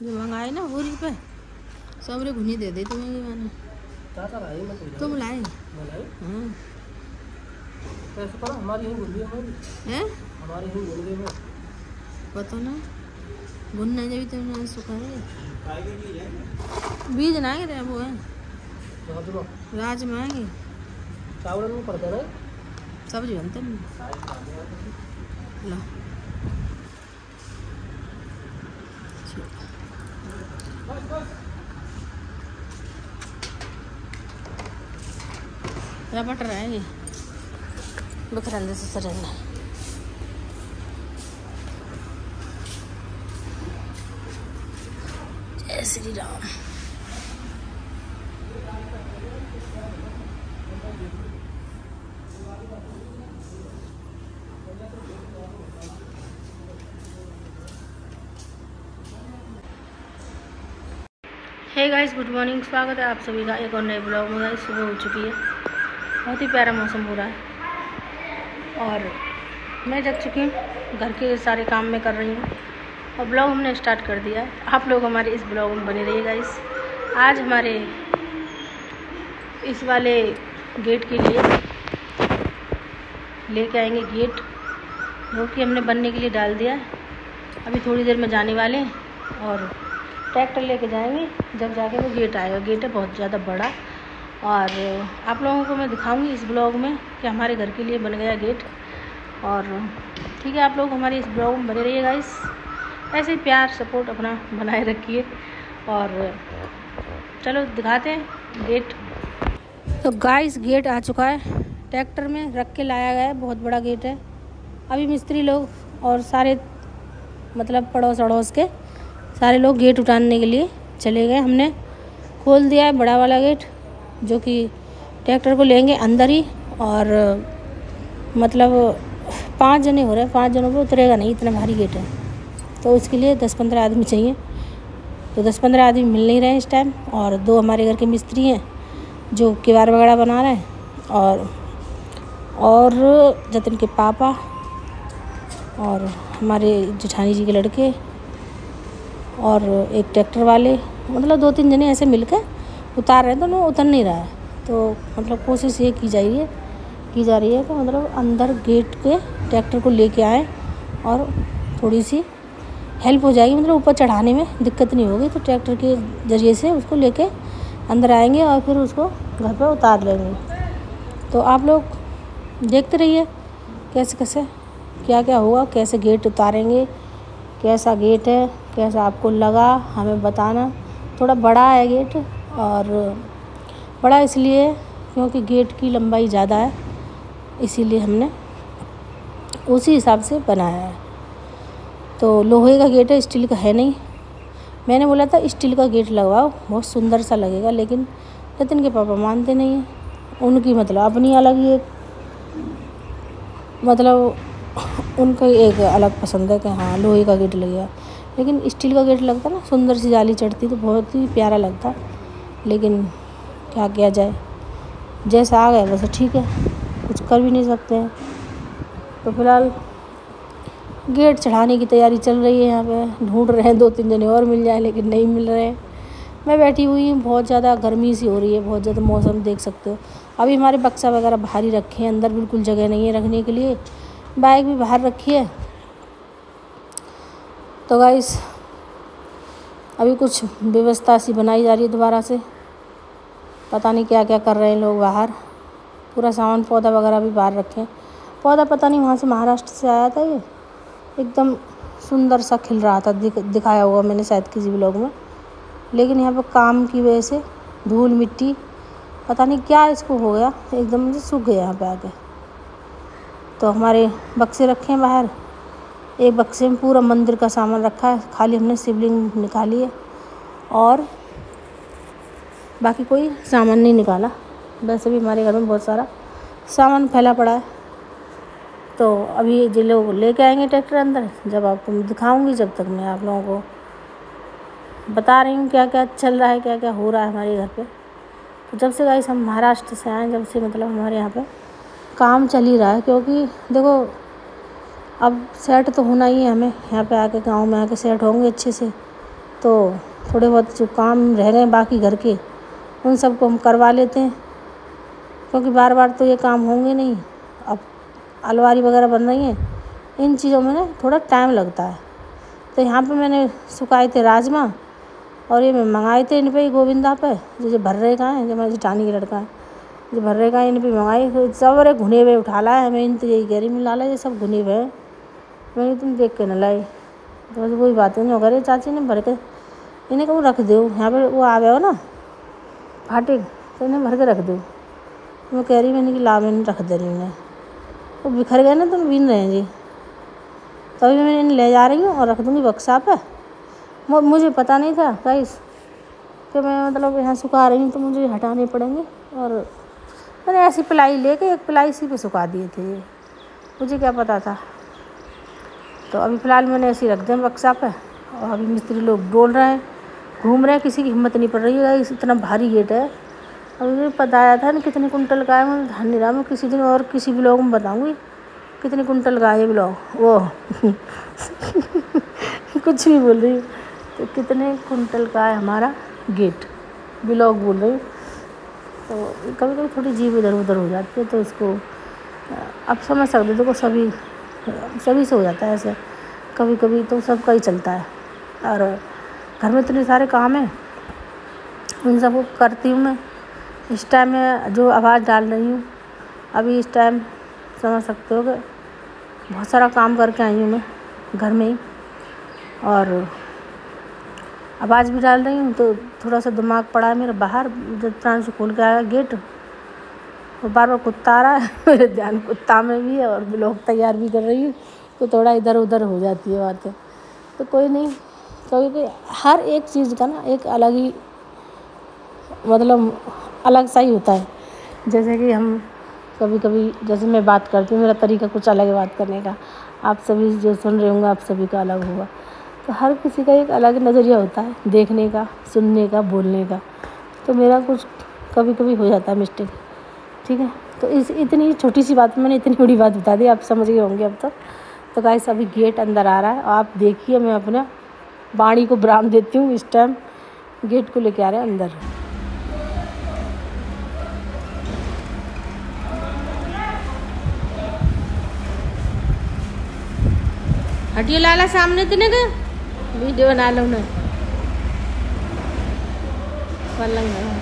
जो मंगाए ना होली पे सबरे घुनी दे दी तुम्हें मैंने। तुम लाए? हाँ। कैसे करो हमारी ही घुनी है हमारी ही घुनी है पता ना भुनना जब तुमने सुखाए बीज ना रे वो है राजमा है चावल में पड़ता है सब्जी बनते हैं ला रपट रहा है ये बकरंदे से सरल जय Shri Ram. Hey guys good morning, स्वागत है आप सभी का एक और नए ब्लॉग में। गाइस सुबह हो चुकी है, बहुत ही प्यारा मौसम हो रहा है और मैं जग चुकी हूँ, घर के सारे काम में कर रही हूँ और ब्लॉग हमने स्टार्ट कर दिया है। आप लोग हमारे इस ब्लॉग में बने रहिए गाइस। आज हमारे इस वाले गेट के लिए लेके आएंगे गेट, जो कि हमने बनने के लिए डाल दिया है। अभी थोड़ी देर में जाने वाले हैं और ट्रैक्टर लेके जाएंगे, जब जाके वो गेट आएगा। गेट है बहुत ज़्यादा बड़ा और आप लोगों को मैं दिखाऊंगी इस ब्लॉग में कि हमारे घर के लिए बन गया गेट। और ठीक है, आप लोग हमारे इस ब्लॉग में बने रहिए गाइस, ऐसे ही प्यार सपोर्ट अपना बनाए रखिए। और चलो दिखाते हैं गेट। तो गाइस गेट आ चुका है, ट्रैक्टर में रख के लाया गया है, बहुत बड़ा गेट है। अभी मिस्त्री लोग और सारे मतलब पड़ोस अड़ोस के सारे लोग गेट उठाने के लिए चले गए। हमने खोल दिया है बड़ा वाला गेट, जो कि ट्रैक्टर को लेंगे अंदर ही। और मतलब 5 जने हो रहे हैं, 5 जनों पे उतरेगा नहीं, इतना भारी गेट है। तो उसके लिए 10-15 आदमी चाहिए, तो 10-15 आदमी मिल नहीं रहे हैं इस टाइम। और 2 हमारे घर के मिस्त्री हैं जो किवाड़ वगैरह बना रहे हैं, और जतिन के पापा और हमारे जेठानी जी के लड़के और एक ट्रैक्टर वाले, मतलब 2-3 जने ऐसे मिलकर उतार रहे हैं। तो वो उतर नहीं रहा है, तो मतलब कोशिश ये की जा रही है कि मतलब अंदर गेट के ट्रैक्टर को लेके आए और थोड़ी सी हेल्प हो जाएगी, मतलब ऊपर चढ़ाने में दिक्कत नहीं होगी। तो ट्रैक्टर के ज़रिए से उसको लेके अंदर आएंगे और फिर उसको घर पर उतार लेंगे। तो आप लोग देखते रहिए कैसे कैसे क्या क्या होगा, कैसे गेट उतारेंगे, कैसा गेट है, कैसा आपको लगा हमें बताना। थोड़ा बड़ा है गेट, और बड़ा इसलिए क्योंकि गेट की लंबाई ज़्यादा है, इसीलिए हमने उसी हिसाब से बनाया है। तो लोहे का गेट है, स्टील का है नहीं। मैंने बोला था स्टील का गेट लगवाओ, बहुत सुंदर सा लगेगा, लेकिन नितिन के पापा मानते नहीं हैं। उनकी मतलब अपनी अलग ही एक मतलब उनका एक अलग पसंद है कि हाँ लोहे का गेट लगेगा, लेकिन स्टील का गेट लगता ना, सुंदर सी जाली चढ़ती तो बहुत ही प्यारा लगता। लेकिन क्या किया जाए, जैसा आ गया वैसे ठीक है, कुछ कर भी नहीं सकते हैं। तो फिलहाल गेट चढ़ाने की तैयारी चल रही है, यहाँ पे ढूंढ रहे हैं 2-3 जने और मिल जाए, लेकिन नहीं मिल रहे हैं। मैं बैठी हुई हूँ, बहुत ज़्यादा गर्मी सी हो रही है, बहुत ज़्यादा मौसम देख सकते हो। अभी हमारे बक्सा वगैरह बाहर ही रखे हैं, अंदर बिल्कुल जगह नहीं है रखने के लिए। बाइक भी बाहर रखी है। तो गाइस अभी कुछ व्यवस्था सी बनाई जा रही है दोबारा से, पता नहीं क्या क्या कर रहे हैं लोग बाहर। पूरा सामान पौधा वगैरह भी बाहर रखे हैं। पौधा पता नहीं वहाँ से महाराष्ट्र से आया था, ये एकदम सुंदर सा खिल रहा था, दिखाया होगा मैंने शायद किसी ब्लॉग में। लेकिन यहाँ पर काम की वजह से धूल मिट्टी पता नहीं क्या इसको हो गया, एकदम से सूख गया यहाँ पे आके। तो हमारे बक्से रखे हैं बाहर, एक बक्से में पूरा मंदिर का सामान रखा है, खाली हमने शिवलिंग निकाली है और बाकी कोई सामान नहीं निकाला। वैसे भी हमारे घर में बहुत सारा सामान फैला पड़ा है। तो अभी जो लोग लेके आएंगे ट्रैक्टर अंदर, जब आपको दिखाऊंगी, जब तक मैं आप लोगों को बता रही हूँ क्या क्या चल रहा है, क्या क्या हो रहा है हमारे घर पे। तो जब से गाइस हम महाराष्ट्र से आए, जब से मतलब हमारे यहाँ पे काम चल ही रहा है, क्योंकि देखो अब सेट तो होना ही है हमें, यहाँ पे आके गांव में आके सेट होंगे अच्छे से, तो थोड़े बहुत जो काम रह गए बाकी घर के उन सबको हम करवा लेते हैं, क्योंकि बार बार तो ये काम होंगे नहीं। अब अलमारी वगैरह बन रही हैं, इन चीज़ों में ना थोड़ा टाइम लगता है। तो यहाँ पे मैंने सुखाए थे राजमा, और ये मैं मंगाए थे इन पे गोविंदा पे, जो भर्रे का है, जो मेरे जेठानी का लड़का है, जो भर्रे का इन पे मंगाए। तो सब अरे घुने हुए उठा लाए है। मैं इन तो यही कह रही, मैं लाला ये सब घुने हुए हैं, मैंने तुम देख के न लाई। तो बस वही बातें नहीं हो, चाची ने भर के इन्हें कहूँ रख दो, यहाँ पे वो आ गया हो ना फाटे, तो इन्हें भर के रख दो। मैं कह रही मैंने कि ला, मैंने रख दे रही हूँ। वो बिखर गए ना, तुम बीन रहे हैं जी, तभी मैं इन्हें ले जा रही हूँ और रख दूँगी बक्सा पे। मुझे पता नहीं था गाइस कि मैं मतलब यहाँ सुखा रही हूँ, तो मुझे हटाने पड़ेंगे। और मैंने ऐसी पिलाई लेके एक पिलाई सी पे सुखा दिए थे, मुझे क्या पता था। तो अभी फ़िलहाल मैंने ऐसे ही रख दिया बक्सा पे, और अभी मिस्त्री लोग डोल रहे हैं, घूम रहे हैं, किसी की हिम्मत नहीं पड़ रही है। इतना भारी गेट है। अभी मुझे पता आया था ना कितने कुंटल का है, मैं ध्यान नहीं रहा। मैं किसी दिन और किसी ब्लॉग में बताऊँगी कितने कुंटल का है ये ब्लॉग, वो कुछ भी बोल रही हूँ। तो कितने कुंटल का है हमारा गेट, ब्लॉग बोल रही हूँ। तो कभी कभी थोड़ी जीभ इधर उधर हो जाती है, तो इसको आप समझ सकते हो। देखो सभी से हो जाता है ऐसे, कभी कभी तो सबका ही चलता है। और घर में इतने सारे काम हैं, उन सबको करती हूँ मैं। इस टाइम में जो आवाज़ डाल रही हूँ, अभी इस टाइम समझ सकते हो कि बहुत सारा काम करके आई हूँ मैं घर में ही, और आवाज़ भी डाल रही हूँ। तो थोड़ा सा दिमाग पड़ा है मेरा बाहर, जब प्राण से खोल के आया गेट, और बार बार कुत्ता आ रहा है मेरे ध्यान कुत्ता में भी है, और ब्लॉग तैयार भी कर रही हूँ, तो थोड़ा इधर उधर हो जाती है बातें। तो कोई नहीं, क्योंकि हर एक चीज़ का ना एक अलग ही मतलब अलग सा ही होता है। जैसे कि हम कभी कभी, जैसे मैं बात करती हूँ, मेरा तरीका कुछ अलग है बात करने का, आप सभी जो सुन रहे होंगे आप सभी का अलग होगा। तो हर किसी का एक अलग नज़रिया होता है देखने का, सुनने का, बोलने का। तो मेरा कुछ कभी कभी हो जाता है मिस्टेक, ठीक है। तो इतनी छोटी सी बात मैंने इतनी बड़ी बात बता दी, आप समझ गए होंगे अब तक। तो गाइस अभी गेट अंदर आ रहा है, आप देखिए, मैं अपना वाणी को विराम देती हूँ। इस टाइम गेट को लेके आ रहे हैं अंदर। हटियो लाला सामने तेने का वीडियो बना लो ना, पलंग है।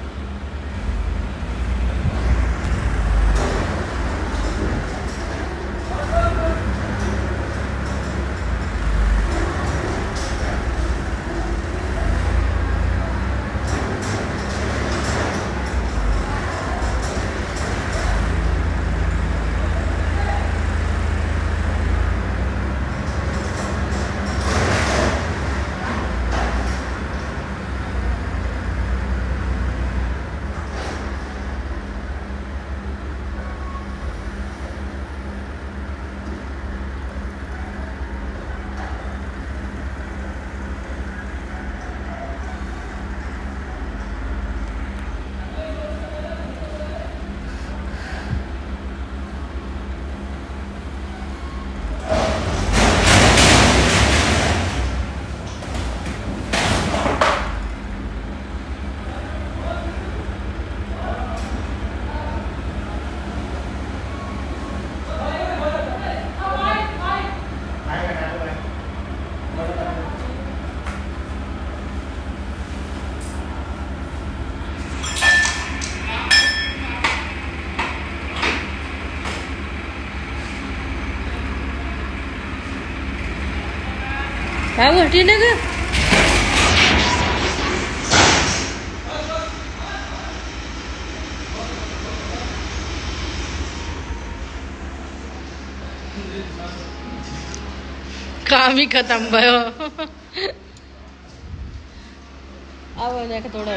बाबू हटी ना का काम ही खत्म भयो। अब हो जाके थोड़ा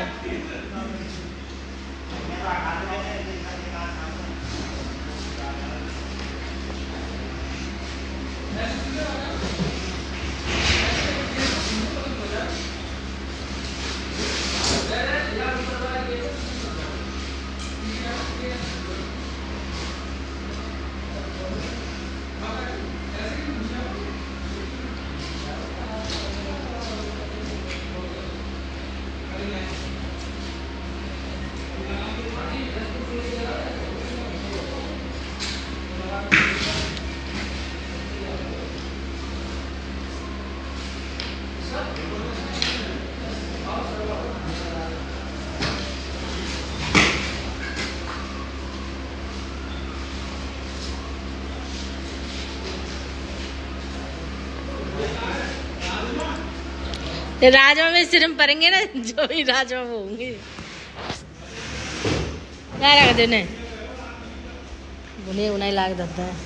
राजमा में सिर्फ पड़ेंगे ना, जो भी राजमा वो होंगे। क्या रख दे ने बुने उन्हें लाग देता है।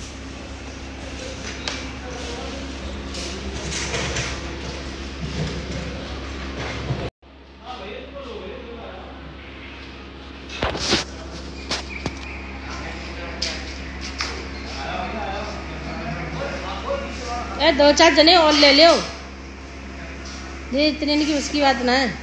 ए 2-4 जने और ले लो, ये इतने की उसकी बात ना है।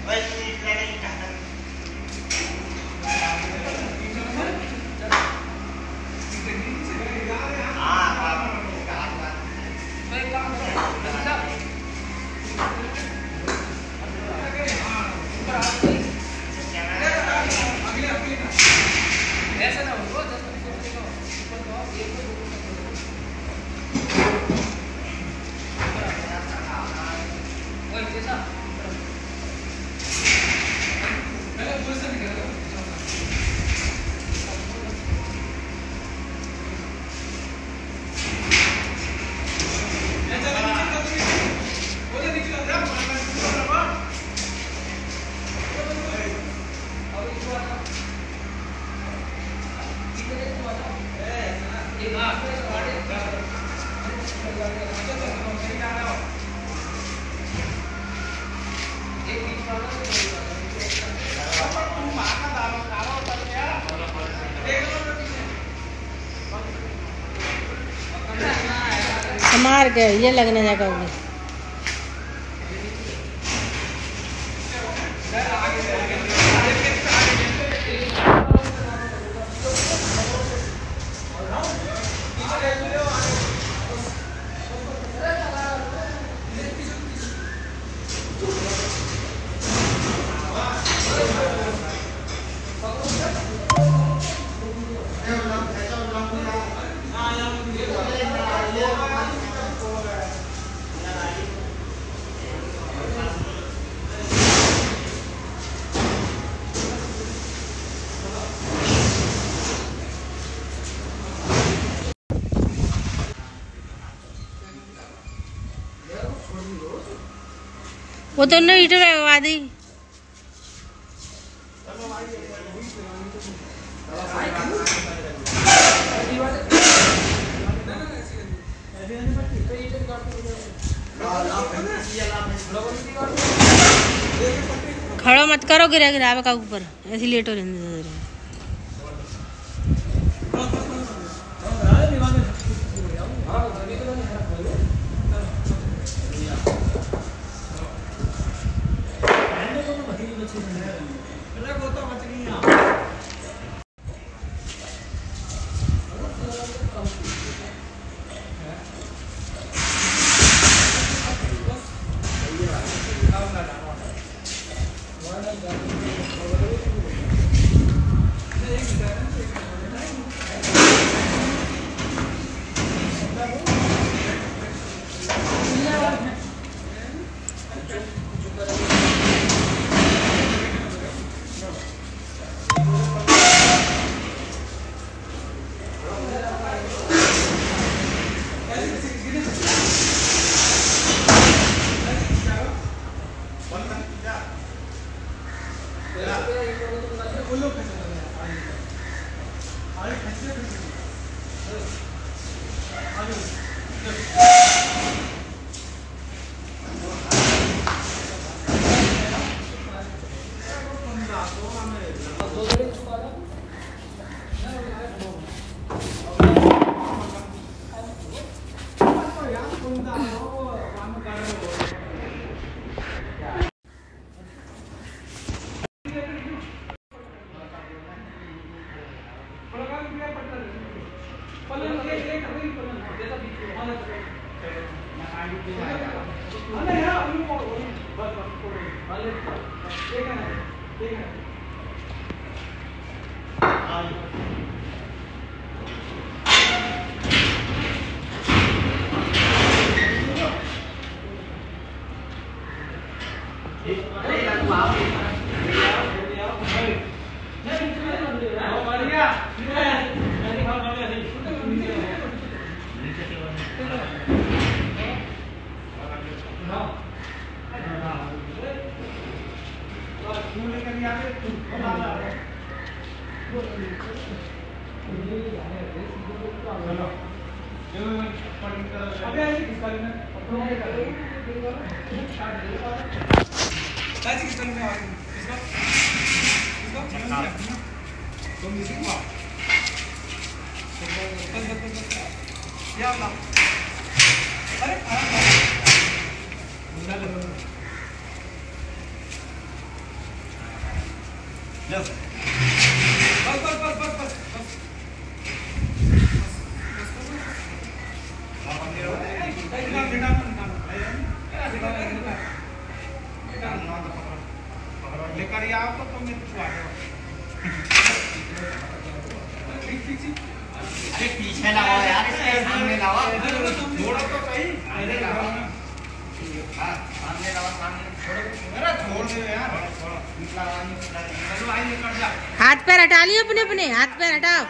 मार के ये लगने जगह होगी। वो तो ने ईट लगवा दी। खड़ो मत करो, गिरा गिरावे का ऊपर ऐसे लेट हो रही। No. लेकर आओ तो तुम पीछे लगाओ यार, इसके सामने लगाओ, थोड़ा तो सही सामने लगाओ, सामने छोड़ो, अरे छोड़ दो यार, हाथ पैर हटा लियो अपने अपने, हाथ पैर हटाओ।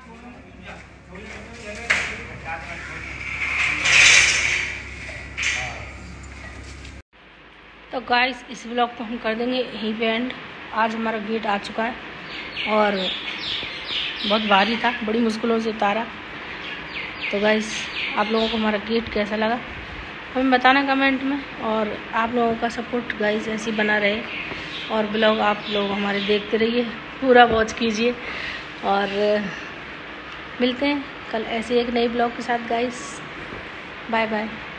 तो गाइस इस व्लॉग को हम कर देंगे यहीं पे एंड। आज हमारा गेट आ चुका है और बहुत भारी था, बड़ी मुश्किलों से उतारा। तो गाइस आप लोगों को हमारा गेट कैसा लगा हमें बताना कमेंट में, और आप लोगों का सपोर्ट गाइस ऐसे ही बना रहे, और ब्लॉग आप लोग हमारे देखते रहिए, पूरा वॉच कीजिए, और मिलते हैं कल ऐसे एक नई ब्लॉग के साथ गाइस। Bye bye.